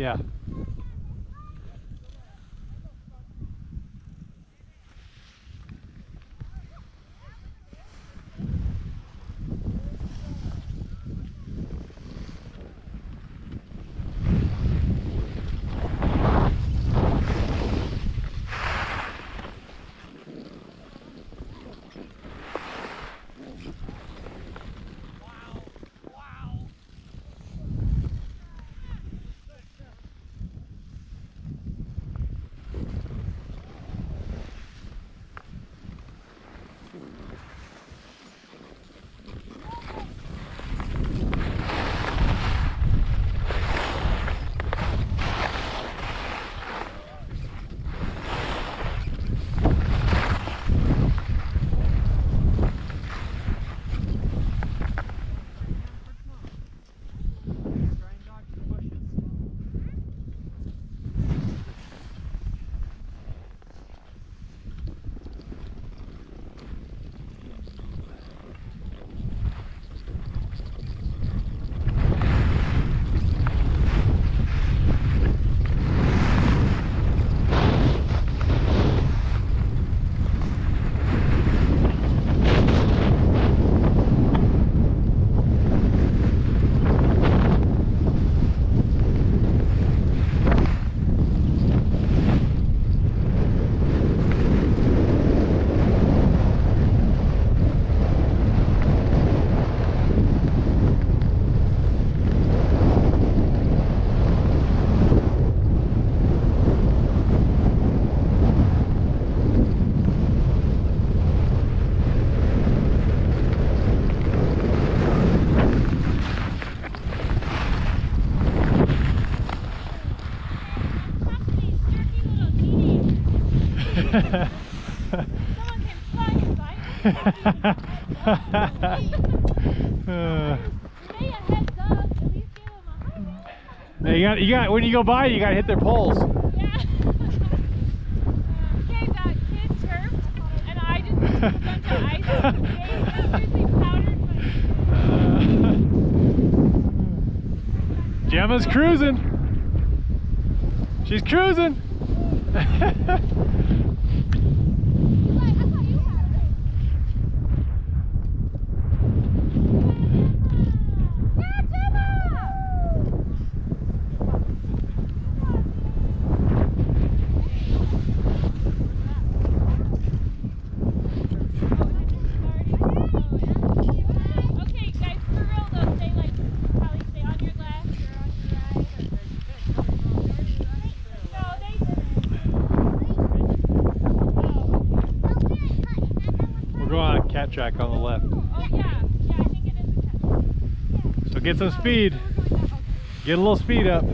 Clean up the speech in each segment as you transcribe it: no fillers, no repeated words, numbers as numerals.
Yeah. You got when you go by, you gotta hit their poles. Yeah. Okay, that kid chirped, and I just put a bunch of ice. Seriously powdered my. Gemma's cruising. She's cruising. Cat track on the left. Oh yeah, I think it is a cat. So get some speed. Get a little speed up.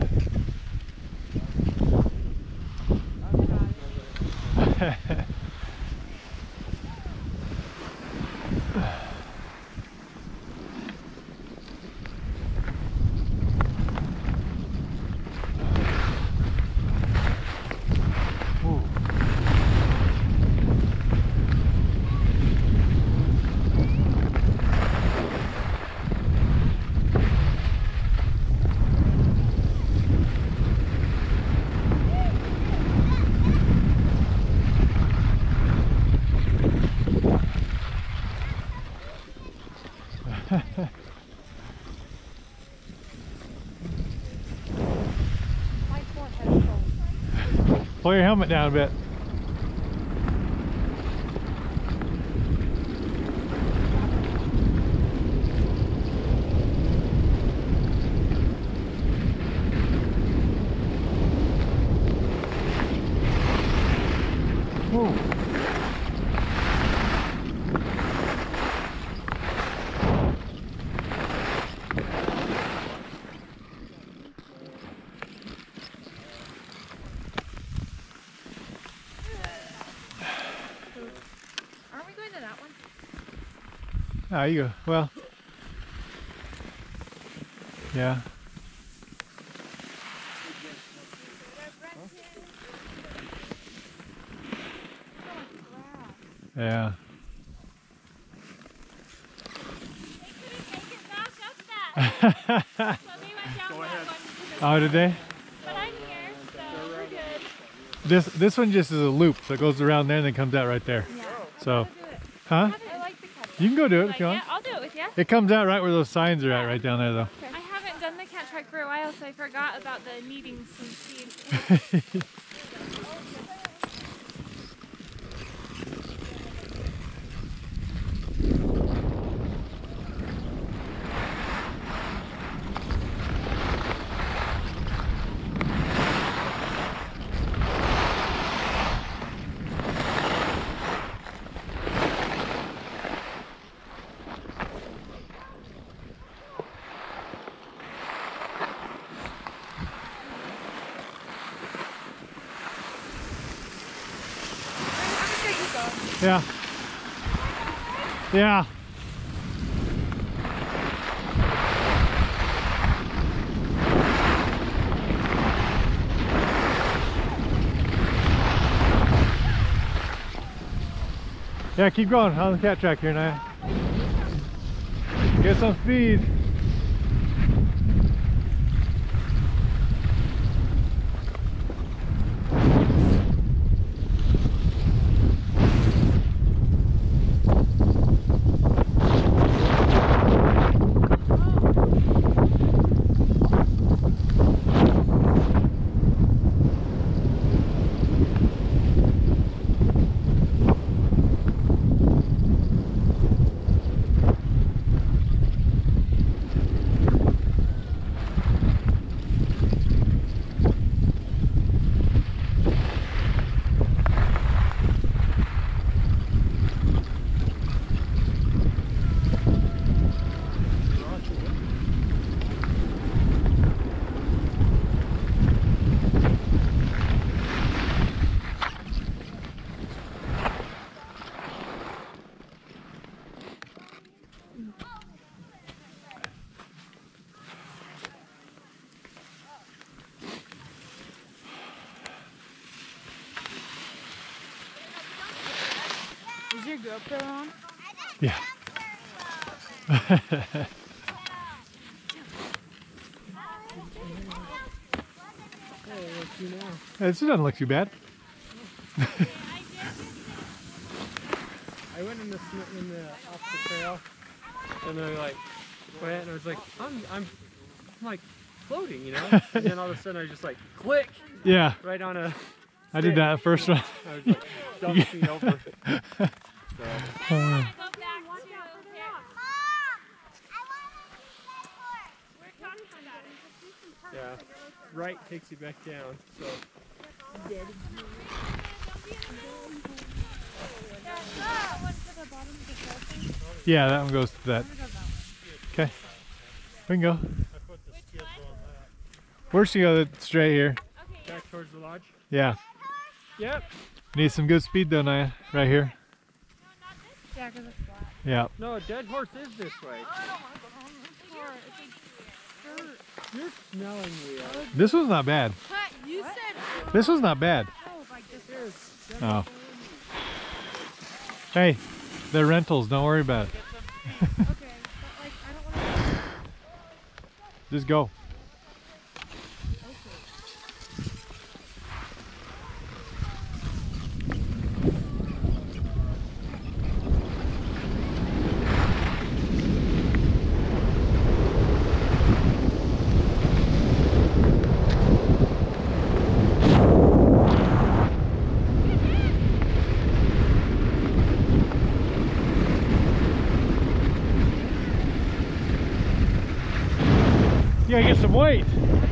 Pull your helmet down a bit. Whoa. Aren't we going to that one? Ah, you go. Well, yeah. Yeah. They couldn't make it back up that. So they went down that one. Oh, did they? But I This one just is a loop that goes around there and then comes out right there. Yeah. So, Do it. huh? I like the cat. You can go do it if Like you it? want. I'll do it with you. It comes out right where those signs are at, right down there, though. I haven't done the cat track for a while, so I forgot about the needing some speed. Yeah. Yeah. Yeah, keep going on the cat track here, Naya. Get some speed. Is your GoPro on? Yeah. This doesn't look too bad. I went in the off the trail, and they're like, went, and I was like, I'm like floating, you know. And then all of a sudden I just like click Yeah, right on a. I did that first one. I was like dumping over. So, yeah, right takes you back down. So. Yeah, that one goes to that. Okay, we can go. Where should go? Straight here. Back towards the lodge. Yeah. Yep. Need some good speed though, Naya. Right here. Yeah, because it's flat. Yeah. No, Dead Horse is this way. You're smelling weird. This one's not bad. You said This one's not bad. like this. Oh. Hey, they're rentals. Don't worry about it. Okay, but like I don't want to. Just go. You gotta get some weight.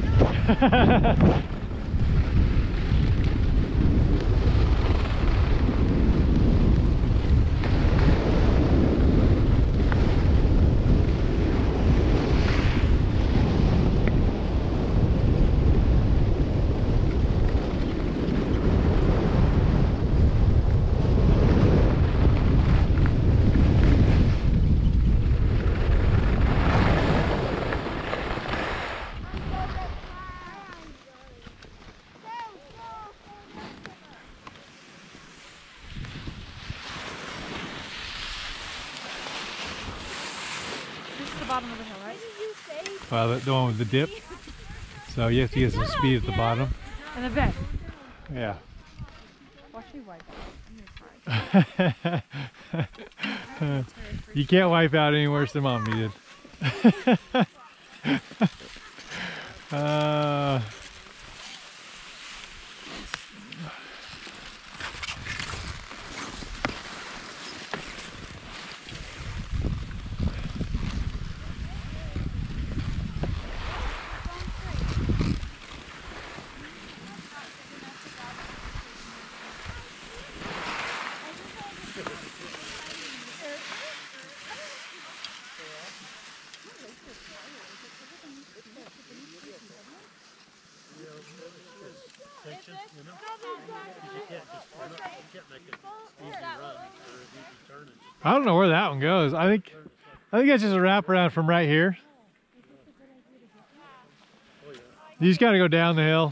This is the bottom of the hill, right? The one with the dip. So you have to get some speed at the bottom. And the bed. Yeah. actually wipe out. You can't wipe out any worse than Mommy did. I don't know where that one goes. I think that's just a wraparound from right here. You just got to go down the hill.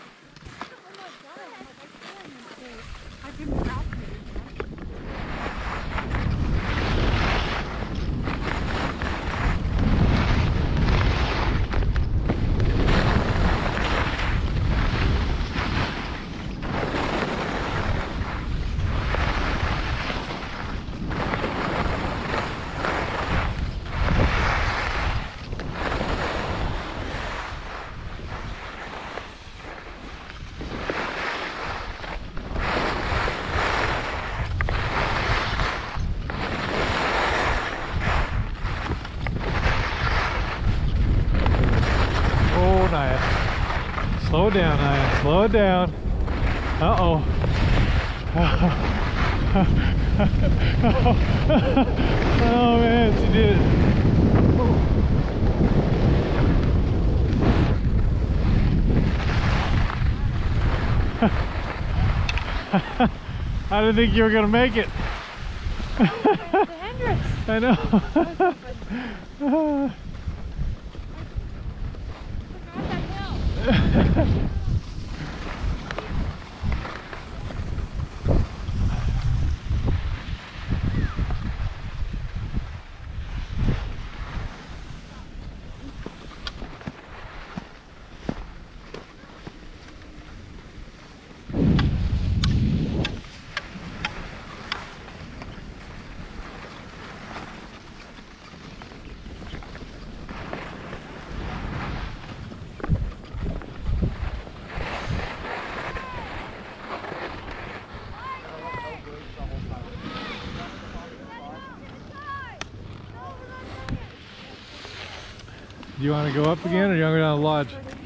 Slow down, Naya. Slow it down. Uh-oh. Oh man, she did it. I didn't think you were gonna make it. The hindrance. I know. Do you want to go up again, or do you want to go down the lodge?